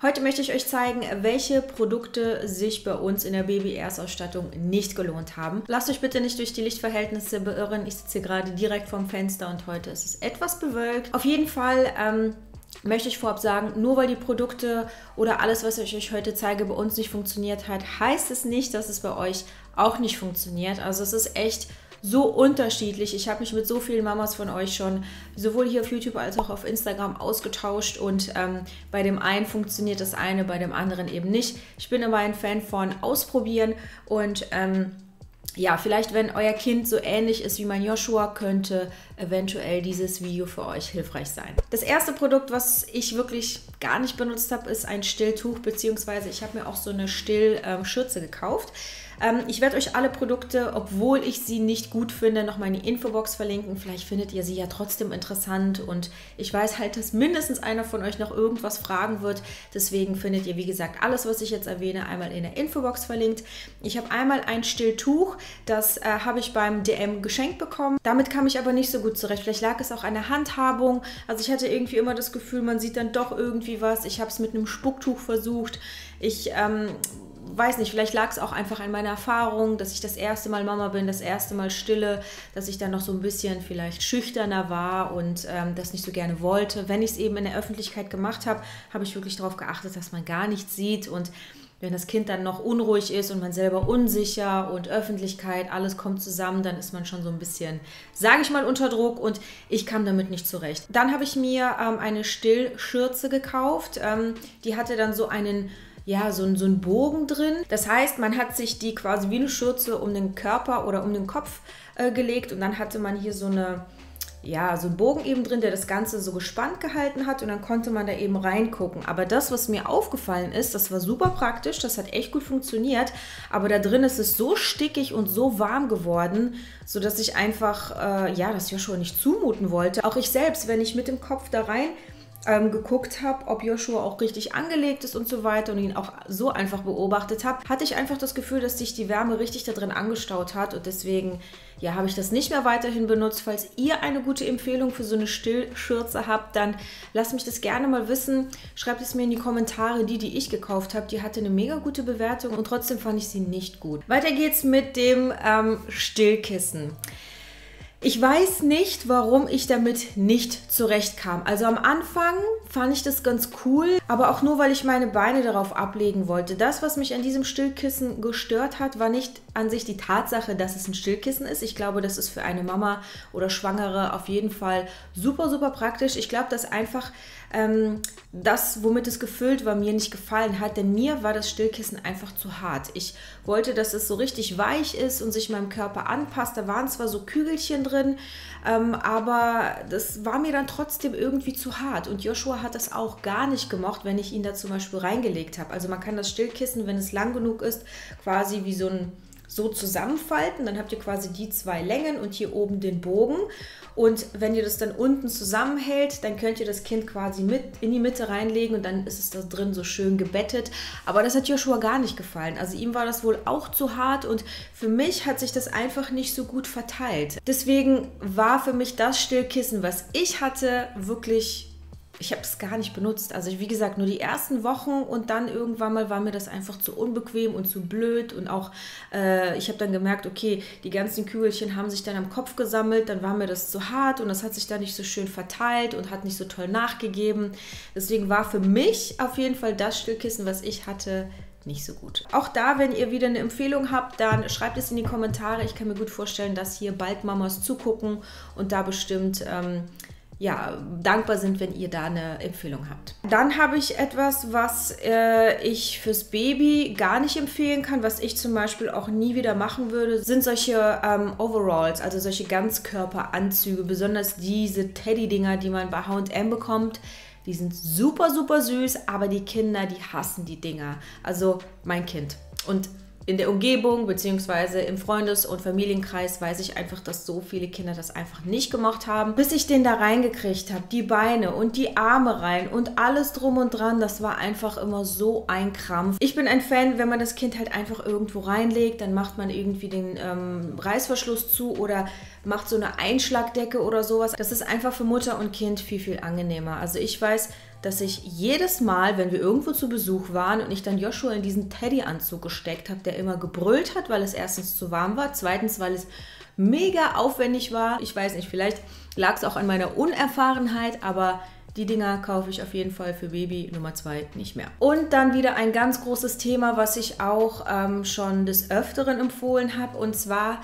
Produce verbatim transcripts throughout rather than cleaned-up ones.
Heute möchte ich euch zeigen, welche Produkte sich bei uns in der Baby-Erstausstattung nicht gelohnt haben. Lasst euch bitte nicht durch die Lichtverhältnisse beirren. Ich sitze hier gerade direkt vorm Fenster und heute ist es etwas bewölkt. Auf jeden Fall ähm, möchte ich vorab sagen, nur weil die Produkte oder alles, was ich euch heute zeige, bei uns nicht funktioniert hat, heißt es nicht, dass es bei euch auch nicht funktioniert. Also es ist echt so unterschiedlich. Ich habe mich mit so vielen Mamas von euch schon sowohl hier auf YouTube als auch auf Instagram ausgetauscht und ähm, bei dem einen funktioniert das eine, bei dem anderen eben nicht. Ich bin aber ein Fan von Ausprobieren und ähm, ja, vielleicht wenn euer Kind so ähnlich ist wie mein Joshua, könnte eventuell dieses Video für euch hilfreich sein. Das erste Produkt, was ich wirklich gar nicht benutzt habe, ist ein Stilltuch, beziehungsweise ich habe mir auch so eine Stillschürze gekauft. Ähm, ich werde euch alle Produkte, obwohl ich sie nicht gut finde, nochmal in die Infobox verlinken. Vielleicht findet ihr sie ja trotzdem interessant und ich weiß halt, dass mindestens einer von euch noch irgendwas fragen wird. Deswegen findet ihr, wie gesagt, alles, was ich jetzt erwähne, einmal in der Infobox verlinkt. Ich habe einmal ein Stilltuch, das äh, habe ich beim D M geschenkt bekommen. Damit kam ich aber nicht so gut zurecht. Vielleicht lag es auch an der Handhabung. Also ich hatte irgendwie immer das Gefühl, man sieht dann doch irgendwie was. Ich habe es mit einem Spucktuch versucht. Ich ähm, weiß nicht, vielleicht lag es auch einfach an meiner Erfahrung, dass ich das erste Mal Mama bin, das erste Mal stille, dass ich dann noch so ein bisschen vielleicht schüchterner war und ähm, das nicht so gerne wollte. Wenn ich es eben in der Öffentlichkeit gemacht habe, habe ich wirklich darauf geachtet, dass man gar nichts sieht und wenn das Kind dann noch unruhig ist und man selber unsicher und Öffentlichkeit, alles kommt zusammen, dann ist man schon so ein bisschen, sage ich mal, unter Druck und ich kam damit nicht zurecht. Dann habe ich mir ähm, eine Stillschürze gekauft, ähm, die hatte dann so einen ja, so, so ein Bogen drin. Das heißt, man hat sich die quasi wie eine Schürze um den Körper oder um den Kopf äh, gelegt und dann hatte man hier so eine, ja, so einen Bogen eben drin, der das Ganze so gespannt gehalten hat und dann konnte man da eben reingucken. Aber das, was mir aufgefallen ist, das war super praktisch, das hat echt gut funktioniert, aber da drin ist es so stickig und so warm geworden, sodass ich einfach, äh, ja, das Joshua nicht zumuten wollte. Auch ich selbst, wenn ich mit dem Kopf da rein Ähm, geguckt habe, ob Joshua auch richtig angelegt ist und so weiter und ihn auch so einfach beobachtet habe, hatte ich einfach das Gefühl, dass sich die Wärme richtig da drin angestaut hat und deswegen ja, habe ich das nicht mehr weiterhin benutzt. Falls ihr eine gute Empfehlung für so eine Stillschürze habt, dann lasst mich das gerne mal wissen. Schreibt es mir in die Kommentare. Die, die ich gekauft habe, die hatte eine mega gute Bewertung und trotzdem fand ich sie nicht gut. Weiter geht's mit dem ähm, Stillkissen. Ich weiß nicht, warum ich damit nicht zurechtkam. Also am Anfang fand ich das ganz cool, aber auch nur, weil ich meine Beine darauf ablegen wollte. Das, was mich an diesem Stillkissen gestört hat, war nicht an sich die Tatsache, dass es ein Stillkissen ist. Ich glaube, das ist für eine Mama oder Schwangere auf jeden Fall super, super praktisch. Ich glaube, dass einfach ähm, das, womit es gefüllt war, mir nicht gefallen hat, denn mir war das Stillkissen einfach zu hart. Ich wollte, dass es so richtig weich ist und sich meinem Körper anpasst. Da waren zwar so Kügelchen drin, ähm, aber das war mir dann trotzdem irgendwie zu hart. Und Joshua hat das auch gar nicht gemocht, wenn ich ihn da zum Beispiel reingelegt habe. Also man kann das Stillkissen, wenn es lang genug ist, quasi wie so ein so zusammenfalten, dann habt ihr quasi die zwei Längen und hier oben den Bogen und wenn ihr das dann unten zusammenhält, dann könnt ihr das Kind quasi mit in die Mitte reinlegen und dann ist es da drin so schön gebettet, aber das hat Joshua gar nicht gefallen, also ihm war das wohl auch zu hart und für mich hat sich das einfach nicht so gut verteilt. Deswegen war für mich das Stillkissen, was ich hatte, wirklich, ich habe es gar nicht benutzt. Also wie gesagt, nur die ersten Wochen und dann irgendwann mal war mir das einfach zu unbequem und zu blöd und auch, äh, ich habe dann gemerkt, okay, die ganzen Kügelchen haben sich dann am Kopf gesammelt, dann war mir das zu hart und das hat sich dann nicht so schön verteilt und hat nicht so toll nachgegeben. Deswegen war für mich auf jeden Fall das Stillkissen, was ich hatte, nicht so gut. Auch da, wenn ihr wieder eine Empfehlung habt, dann schreibt es in die Kommentare. Ich kann mir gut vorstellen, dass hier bald Mamas zugucken und da bestimmt ähm, ja, dankbar sind, wenn ihr da eine Empfehlung habt. Dann habe ich etwas, was äh, ich fürs Baby gar nicht empfehlen kann, was ich zum Beispiel auch nie wieder machen würde, sind solche ähm, Overalls, also solche Ganzkörperanzüge, besonders diese Teddy-Dinger, die man bei H und M bekommt. Die sind super, super süß, aber die Kinder, die hassen die Dinger. Also mein Kind. Und in der Umgebung bzw. im Freundes- und Familienkreis weiß ich einfach, dass so viele Kinder das einfach nicht gemocht haben. Bis ich den da reingekriegt habe, die Beine und die Arme rein und alles drum und dran, das war einfach immer so ein Krampf. Ich bin ein Fan, wenn man das Kind halt einfach irgendwo reinlegt, dann macht man irgendwie den ähm, Reißverschluss zu oder macht so eine Einschlagdecke oder sowas. Das ist einfach für Mutter und Kind viel, viel angenehmer. Also ich weiß, dass ich jedes Mal, wenn wir irgendwo zu Besuch waren und ich dann Joshua in diesen Teddy-Anzug gesteckt habe, der immer gebrüllt hat, weil es erstens zu warm war, zweitens, weil es mega aufwendig war. Ich weiß nicht, vielleicht lag es auch an meiner Unerfahrenheit, aber die Dinger kaufe ich auf jeden Fall für Baby Nummer zwei nicht mehr. Und dann wieder ein ganz großes Thema, was ich auch ähm, schon des Öfteren empfohlen habe, und zwar,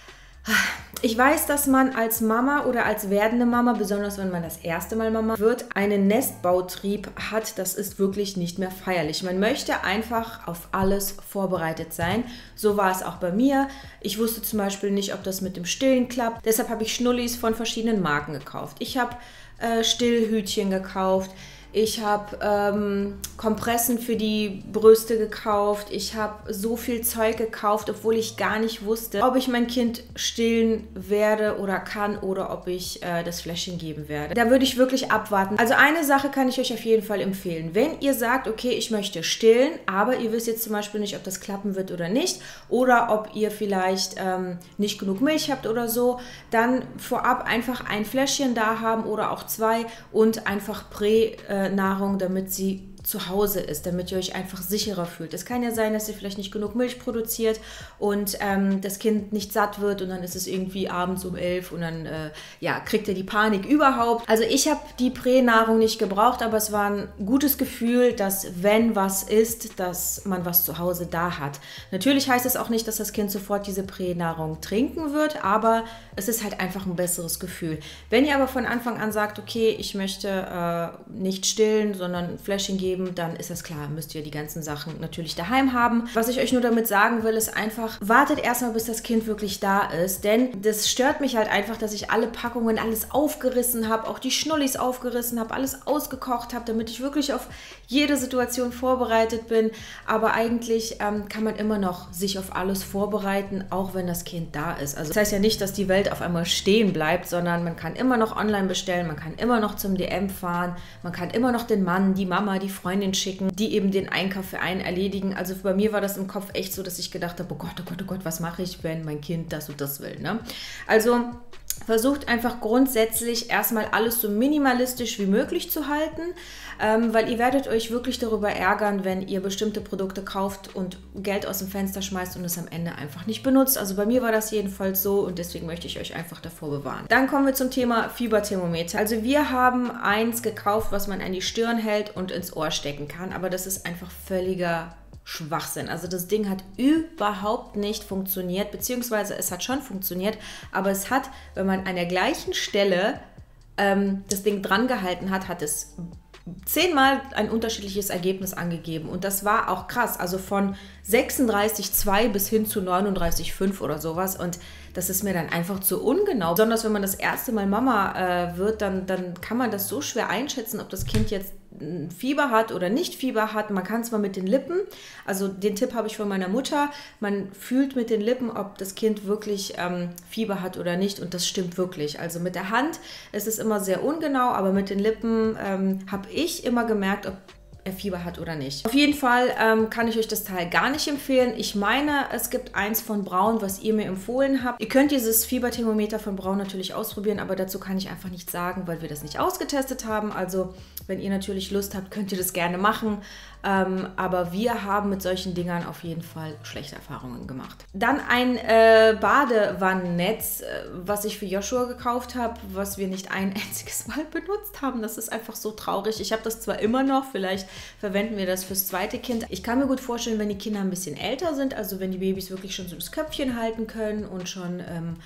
ich weiß, dass man als Mama oder als werdende Mama, besonders wenn man das erste Mal Mama wird, einen Nestbautrieb hat. Das ist wirklich nicht mehr feierlich. Man möchte einfach auf alles vorbereitet sein. So war es auch bei mir. Ich wusste zum Beispiel nicht, ob das mit dem Stillen klappt. Deshalb habe ich Schnullis von verschiedenen Marken gekauft. Ich habe äh, Stillhütchen gekauft. Ich habe ähm, Kompressen für die Brüste gekauft. Ich habe so viel Zeug gekauft, obwohl ich gar nicht wusste, ob ich mein Kind stillen werde oder kann oder ob ich äh, das Fläschchen geben werde. Da würde ich wirklich abwarten. Also eine Sache kann ich euch auf jeden Fall empfehlen. Wenn ihr sagt, okay, ich möchte stillen, aber ihr wisst jetzt zum Beispiel nicht, ob das klappen wird oder nicht, oder ob ihr vielleicht ähm, nicht genug Milch habt oder so, dann vorab einfach ein Fläschchen da haben oder auch zwei und einfach Prä- äh, Nahrung, damit sie zu Hause ist, damit ihr euch einfach sicherer fühlt. Es kann ja sein, dass ihr vielleicht nicht genug Milch produziert und ähm, das Kind nicht satt wird und dann ist es irgendwie abends um elf und dann äh, ja, kriegt ihr die Panik überhaupt. Also ich habe die Pränahrung nicht gebraucht, aber es war ein gutes Gefühl, dass wenn was ist, dass man was zu Hause da hat. Natürlich heißt es auch nicht, dass das Kind sofort diese Pränahrung trinken wird, aber es ist halt einfach ein besseres Gefühl. Wenn ihr aber von Anfang an sagt, okay, ich möchte äh, nicht stillen, sondern ein Fläschchen geben, dann ist das klar, müsst ihr die ganzen Sachen natürlich daheim haben. Was ich euch nur damit sagen will, ist einfach, wartet erstmal, bis das Kind wirklich da ist, denn das stört mich halt einfach, dass ich alle Packungen, alles aufgerissen habe, auch die Schnullis aufgerissen habe, alles ausgekocht habe, damit ich wirklich auf jede Situation vorbereitet bin, aber eigentlich ähm, kann man immer noch sich auf alles vorbereiten, auch wenn das Kind da ist. Also das heißt ja nicht, dass die Welt auf einmal stehen bleibt, sondern man kann immer noch online bestellen, man kann immer noch zum D M fahren, man kann immer noch den Mann, die Mama, die Freundin schicken, die eben den Einkauf für einen erledigen. Also bei mir war das im Kopf echt so, dass ich gedacht habe, oh Gott, oh Gott, oh Gott, was mache ich, wenn mein Kind das und das will, ne? Also versucht einfach grundsätzlich erstmal alles so minimalistisch wie möglich zu halten, ähm, weil ihr werdet euch wirklich darüber ärgern, wenn ihr bestimmte Produkte kauft und Geld aus dem Fenster schmeißt und es am Ende einfach nicht benutzt. Also bei mir war das jedenfalls so und deswegen möchte ich euch einfach davor bewahren. Dann kommen wir zum Thema Fieberthermometer. Also wir haben eins gekauft, was man an die Stirn hält und ins Ohr stecken kann, aber das ist einfach völliger Schwachsinn. Also das Ding hat überhaupt nicht funktioniert, beziehungsweise es hat schon funktioniert, aber es hat, wenn man an der gleichen Stelle ähm, das Ding dran gehalten hat, hat es zehnmal ein unterschiedliches Ergebnis angegeben und das war auch krass, also von sechsunddreißig Komma zwei bis hin zu neununddreißig Komma fünf oder sowas und das ist mir dann einfach zu ungenau. Besonders wenn man das erste Mal Mama äh, wird, dann, dann kann man das so schwer einschätzen, ob das Kind jetzt Fieber hat oder nicht Fieber hat. Man kann zwar mit den Lippen, also den Tipp habe ich von meiner Mutter, man fühlt mit den Lippen, ob das Kind wirklich ähm, Fieber hat oder nicht und das stimmt wirklich. Also mit der Hand ist es immer sehr ungenau, aber mit den Lippen ähm, habe ich immer gemerkt, ob er Fieber hat oder nicht. Auf jeden Fall ähm, kann ich euch das Teil gar nicht empfehlen. Ich meine, es gibt eins von Braun, was ihr mir empfohlen habt. Ihr könnt dieses Fieberthermometer von Braun natürlich ausprobieren, aber dazu kann ich einfach nichts sagen, weil wir das nicht ausgetestet haben. Also wenn ihr natürlich Lust habt, könnt ihr das gerne machen. Ähm, aber wir haben mit solchen Dingern auf jeden Fall schlechte Erfahrungen gemacht. Dann ein äh, Badewannennetz, äh, was ich für Joshua gekauft habe, was wir nicht ein einziges Mal benutzt haben. Das ist einfach so traurig. Ich habe das zwar immer noch, vielleicht verwenden wir das fürs zweite Kind. Ich kann mir gut vorstellen, wenn die Kinder ein bisschen älter sind, also wenn die Babys wirklich schon so das Köpfchen halten können und schon ähm,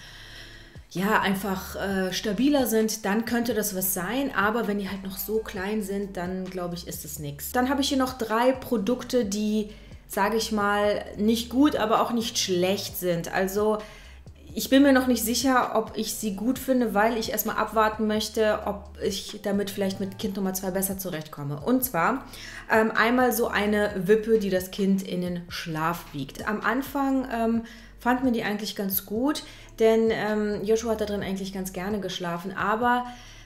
ja, einfach äh, stabiler sind, dann könnte das was sein, aber wenn die halt noch so klein sind, dann glaube ich, ist es nichts. Dann habe ich hier noch drei Produkte, die, sage ich mal, nicht gut, aber auch nicht schlecht sind. Also ich bin mir noch nicht sicher, ob ich sie gut finde, weil ich erstmal abwarten möchte, ob ich damit vielleicht mit Kind Nummer zwei besser zurechtkomme. Und zwar ähm, einmal so eine Wippe, die das Kind in den Schlaf wiegt. Am Anfang ähm, fand mir die eigentlich ganz gut, denn ähm, Joshua hat da drin eigentlich ganz gerne geschlafen, aber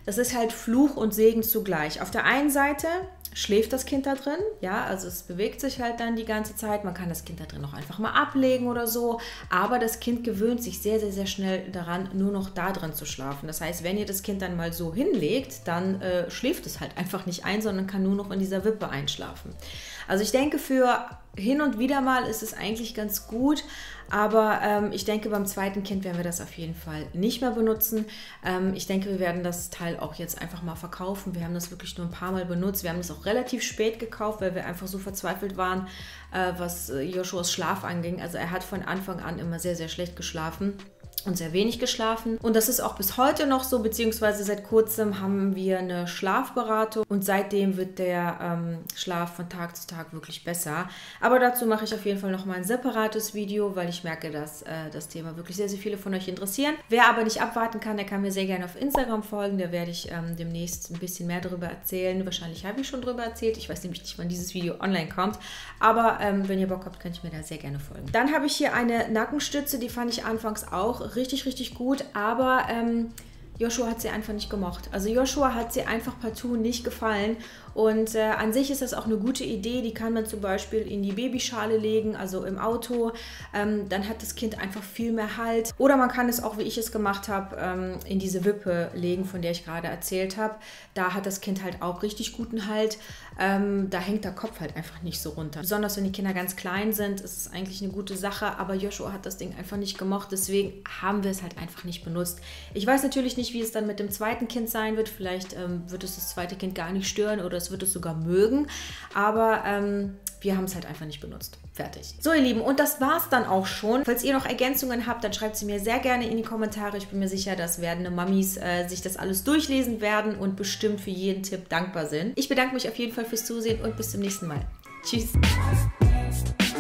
Das ist halt Fluch und Segen zugleich. Auf der einen Seite schläft das Kind da drin, ja, also es bewegt sich halt dann die ganze Zeit, man kann das Kind da drin auch einfach mal ablegen oder so, aber das Kind gewöhnt sich sehr, sehr, sehr schnell daran, nur noch da drin zu schlafen. Das heißt, wenn ihr das Kind dann mal so hinlegt, dann äh, schläft es halt einfach nicht ein, sondern kann nur noch in dieser Wippe einschlafen. Also ich denke, für hin und wieder mal ist es eigentlich ganz gut, aber ähm, ich denke, beim zweiten Kind werden wir das auf jeden Fall nicht mehr benutzen. Ähm, ich denke, wir werden das Teil auch jetzt einfach mal verkaufen. Wir haben das wirklich nur ein paar Mal benutzt. Wir haben das auch relativ spät gekauft, weil wir einfach so verzweifelt waren, äh, was äh, Joshuas Schlaf anging. Also er hat von Anfang an immer sehr, sehr schlecht geschlafen und sehr wenig geschlafen. Und das ist auch bis heute noch so, beziehungsweise seit kurzem haben wir eine Schlafberatung und seitdem wird der ähm, Schlaf von Tag zu Tag wirklich besser. Aber dazu mache ich auf jeden Fall nochmal ein separates Video, weil ich merke, dass äh, das Thema wirklich sehr, sehr viele von euch interessieren. Wer aber nicht abwarten kann, der kann mir sehr gerne auf Instagram folgen. Da werde ich ähm, demnächst ein bisschen mehr darüber erzählen. Wahrscheinlich habe ich schon darüber erzählt. Ich weiß nämlich nicht, wann dieses Video online kommt. Aber ähm, wenn ihr Bock habt, könnt ihr mir da sehr gerne folgen. Dann habe ich hier eine Nackenstütze, die fand ich anfangs auch richtig, richtig gut, aber ähm, Joshua hat sie einfach nicht gemocht. Also Joshua hat sie einfach partout nicht gefallen und äh, an sich ist das auch eine gute Idee, die kann man zum Beispiel in die Babyschale legen, also im Auto, ähm, dann hat das Kind einfach viel mehr Halt. Oder man kann es auch, wie ich es gemacht habe, ähm, in diese Wippe legen, von der ich gerade erzählt habe. Da hat das Kind halt auch richtig guten Halt. Ähm, da hängt der Kopf halt einfach nicht so runter. Besonders wenn die Kinder ganz klein sind, ist es eigentlich eine gute Sache, aber Joshua hat das Ding einfach nicht gemocht, deswegen haben wir es halt einfach nicht benutzt. Ich weiß natürlich nicht, wie es dann mit dem zweiten Kind sein wird. Vielleicht ähm, wird es das zweite Kind gar nicht stören oder es wird es sogar mögen, aber ähm, wir haben es halt einfach nicht benutzt. Fertig. So, ihr Lieben, und das war's dann auch schon. Falls ihr noch Ergänzungen habt, dann schreibt sie mir sehr gerne in die Kommentare. Ich bin mir sicher, dass werdende Mamis äh, sich das alles durchlesen werden und bestimmt für jeden Tipp dankbar sind. Ich bedanke mich auf jeden Fall fürs Zusehen und bis zum nächsten Mal. Tschüss.